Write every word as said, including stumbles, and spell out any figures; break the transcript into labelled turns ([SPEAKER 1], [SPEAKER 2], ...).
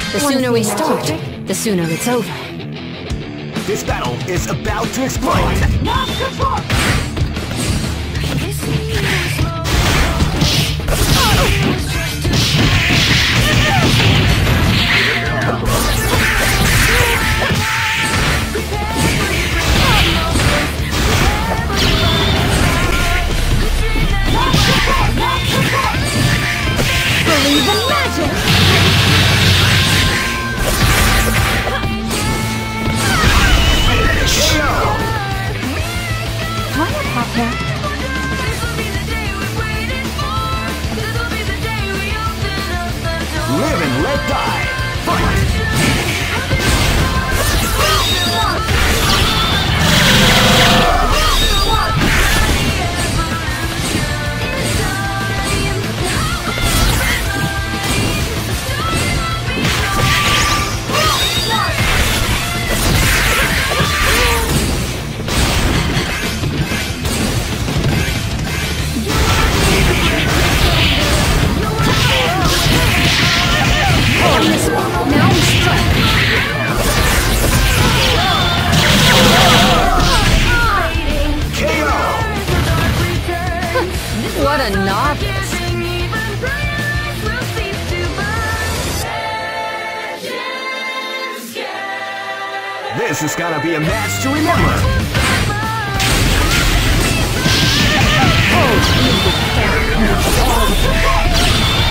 [SPEAKER 1] The sooner we start, the sooner it's over.
[SPEAKER 2] This battle is about to explode.
[SPEAKER 3] Not control!
[SPEAKER 1] Believe in magic!
[SPEAKER 3] Wanna pop here?
[SPEAKER 2] Live and let die. Fight!
[SPEAKER 1] Now we strike!
[SPEAKER 2] K O!
[SPEAKER 1] What a novice!
[SPEAKER 2] This is gonna be a match to remember.
[SPEAKER 1] Oh, you can't.